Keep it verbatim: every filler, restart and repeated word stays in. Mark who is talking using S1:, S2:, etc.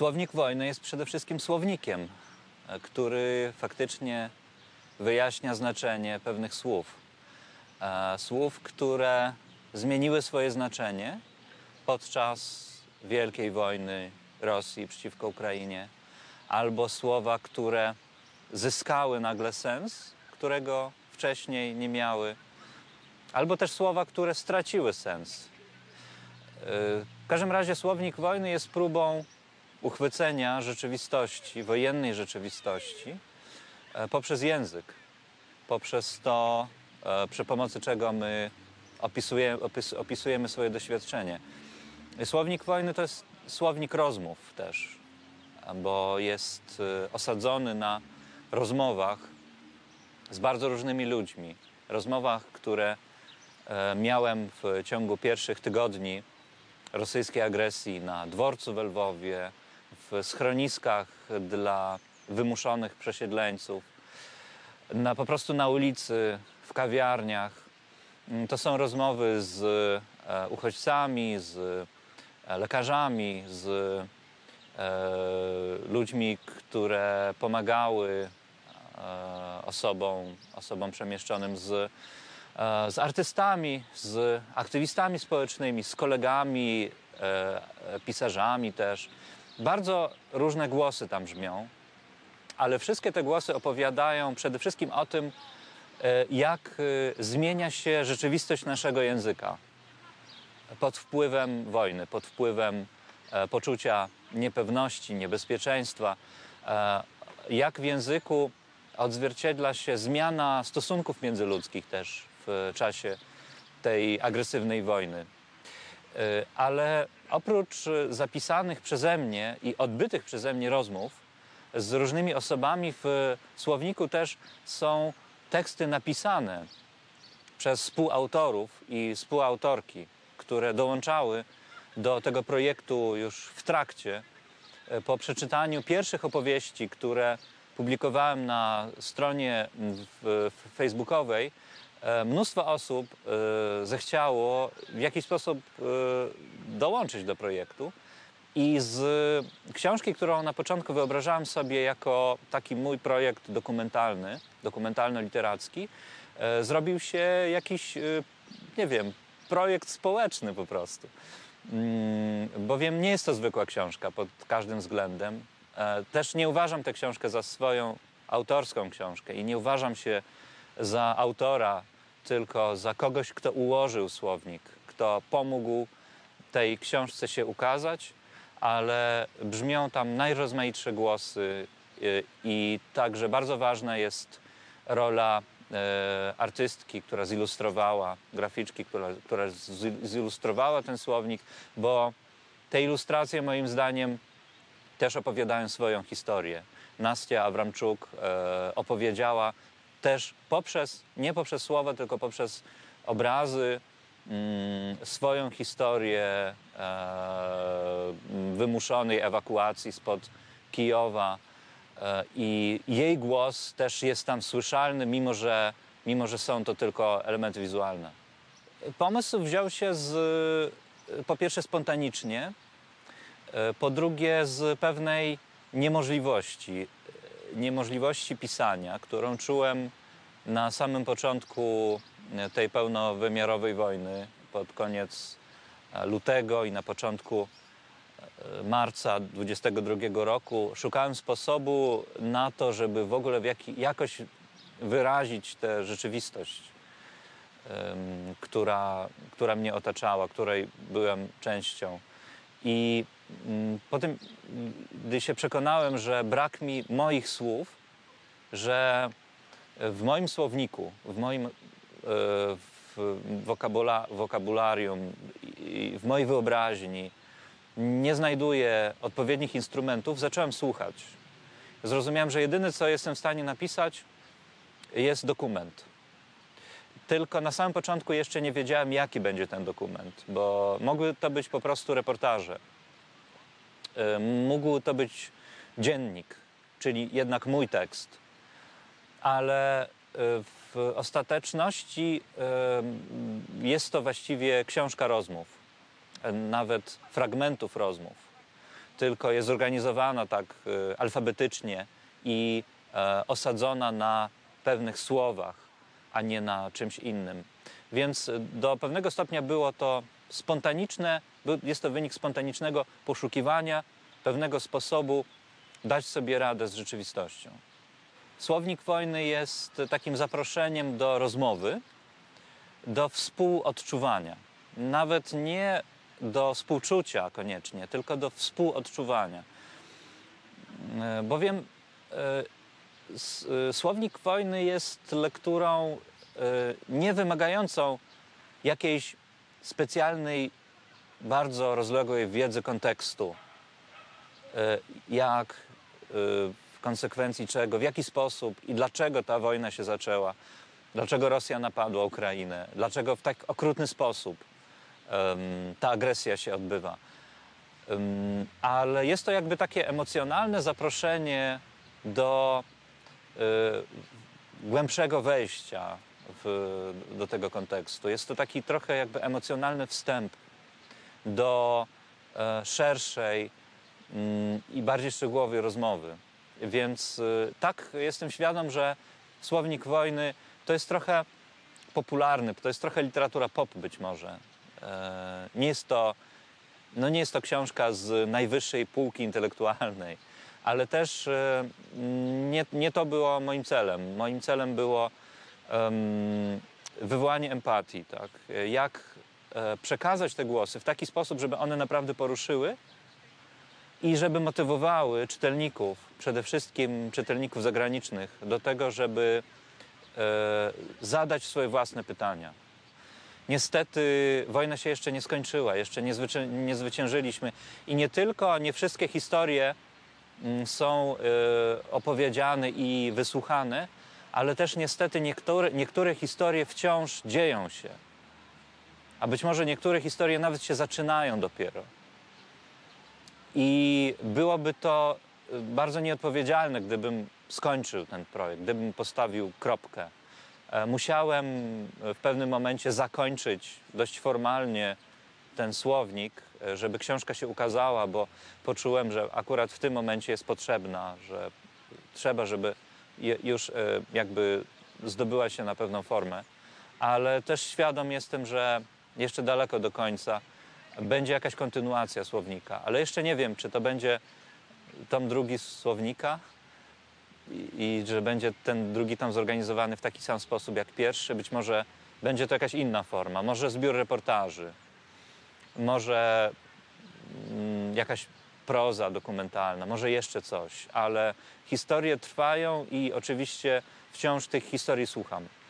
S1: Słownik wojny jest przede wszystkim słownikiem, który faktycznie wyjaśnia znaczenie pewnych słów. Słów, które zmieniły swoje znaczenie podczas wielkiej wojny Rosji przeciwko Ukrainie, albo słowa, które zyskały nagle sens, którego wcześniej nie miały, albo też słowa, które straciły sens. W każdym razie słownik wojny jest próbą uchwycenia rzeczywistości, wojennej rzeczywistości poprzez język, poprzez to, przy pomocy czego my opisujemy, opis, opisujemy swoje doświadczenie. Słownik wojny to jest słownik rozmów też, bo jest osadzony na rozmowach z bardzo różnymi ludźmi. Rozmowach, które miałem w ciągu pierwszych tygodni rosyjskiej agresji na dworcu w Lwowie, w schroniskach dla wymuszonych przesiedleńców, na, po prostu na ulicy, w kawiarniach. To są rozmowy z e, uchodźcami, z e, lekarzami, z e, ludźmi, które pomagały e, osobom, osobom przemieszczonym, z, e, z artystami, z aktywistami społecznymi, z kolegami, e, pisarzami też. Bardzo różne głosy tam brzmią, ale wszystkie te głosy opowiadają przede wszystkim o tym, jak zmienia się rzeczywistość naszego języka pod wpływem wojny, pod wpływem poczucia niepewności, niebezpieczeństwa. Jak w języku odzwierciedla się zmiana stosunków międzyludzkich też w czasie tej agresywnej wojny. Ale oprócz zapisanych przeze mnie i odbytych przeze mnie rozmów z różnymi osobami w słowniku też są teksty napisane przez współautorów i współautorki, które dołączały do tego projektu już w trakcie. Po przeczytaniu pierwszych opowieści, które publikowałem na stronie facebookowej, mnóstwo osób zechciało w jakiś sposób dołączyć do projektu. I z książki, którą na początku wyobrażałem sobie jako taki mój projekt dokumentalny, dokumentalno-literacki, e, zrobił się jakiś, e, nie wiem, projekt społeczny po prostu. Mm, bowiem nie jest to zwykła książka pod każdym względem. E, też nie uważam tę książkę za swoją autorską książkę i nie uważam się za autora, tylko za kogoś, kto ułożył słownik, kto pomógł tej książce się ukazać, ale brzmią tam najrozmaitsze głosy i także bardzo ważna jest rola artystki, która zilustrowała, graficzki, która, która zilustrowała ten słownik, bo te ilustracje moim zdaniem też opowiadają swoją historię. Nastia Awramczuk opowiedziała też poprzez, nie poprzez słowa, tylko poprzez obrazy, swoją historię e, wymuszonej ewakuacji spod Kijowa e, i jej głos też jest tam słyszalny, mimo że, mimo że są to tylko elementy wizualne. Pomysł wziął się z, po pierwsze spontanicznie, e, po drugie z pewnej niemożliwości, niemożliwości pisania, którą czułem na samym początku tej pełnowymiarowej wojny, pod koniec lutego i na początku marca dwudziestego drugiego roku. Szukałem sposobu na to, żeby w ogóle w jaki, jakoś wyrazić tę rzeczywistość, um, która, która mnie otaczała, której byłem częścią. I um, potem, gdy się przekonałem, że brak mi moich słów, że w moim słowniku, w moim w wokabula, wokabularium i w mojej wyobraźni nie znajduję odpowiednich instrumentów, zacząłem słuchać. Zrozumiałem, że jedyne, co jestem w stanie napisać, jest dokument. Tylko na samym początku jeszcze nie wiedziałem, jaki będzie ten dokument, bo mogły to być po prostu reportaże. Mógł to być dziennik, czyli jednak mój tekst. Ale w ostateczności jest to właściwie książka rozmów, nawet fragmentów rozmów. tylko jest zorganizowana tak e, alfabetycznie i e, osadzona na pewnych słowach, a nie na czymś innym. Więc do pewnego stopnia było to spontaniczne, jest to wynik spontanicznego poszukiwania pewnego sposobu dać sobie radę z rzeczywistością. Słownik wojny jest takim zaproszeniem do rozmowy, do współodczuwania. Nawet nie do współczucia koniecznie, tylko do współodczuwania. Bowiem Słownik wojny jest lekturą nie wymagającą jakiejś specjalnej, bardzo rozległej wiedzy kontekstu. Jak, w konsekwencji czego, w jaki sposób i dlaczego ta wojna się zaczęła, dlaczego Rosja napadła Ukrainę, dlaczego w tak okrutny sposób um, ta agresja się odbywa. Um, ale jest to jakby takie emocjonalne zaproszenie do y, głębszego wejścia w, do tego kontekstu. Jest to taki trochę jakby emocjonalny wstęp do e, szerszej mm, i bardziej szczegółowej rozmowy. Więc y, tak, jestem świadom, że Słownik wojny to jest trochę popularny, to jest trochę literatura pop być może. E, nie jest to, no nie jest to książka z najwyższej półki intelektualnej, ale też e, nie, nie to było moim celem. Moim celem było um, wywołanie empatii, tak? Jak e, przekazać te głosy w taki sposób, żeby one naprawdę poruszyły i żeby motywowały czytelników, przede wszystkim czytelników zagranicznych, do tego, żeby e, zadać swoje własne pytania. Niestety wojna się jeszcze nie skończyła, jeszcze nie, zwycię nie zwyciężyliśmy i nie tylko, nie wszystkie historie m, są e, opowiedziane i wysłuchane, ale też niestety niektóre, niektóre historie wciąż dzieją się. A być może niektóre historie nawet się zaczynają dopiero. I byłoby to bardzo nieodpowiedzialne, gdybym skończył ten projekt, gdybym postawił kropkę. Musiałem w pewnym momencie zakończyć dość formalnie ten słownik, żeby książka się ukazała, bo poczułem, że akurat w tym momencie jest potrzebna, że trzeba, żeby już jakby zdobyła się na pewną formę. Ale też świadom jestem, że jeszcze daleko do końca będzie jakaś kontynuacja słownika, ale jeszcze nie wiem, czy to będzie tom drugi słownika i, i że będzie ten drugi tom zorganizowany w taki sam sposób jak pierwszy. Być może będzie to jakaś inna forma, może zbiór reportaży, może mm, jakaś proza dokumentalna, może jeszcze coś, ale historie trwają i oczywiście wciąż tych historii słucham.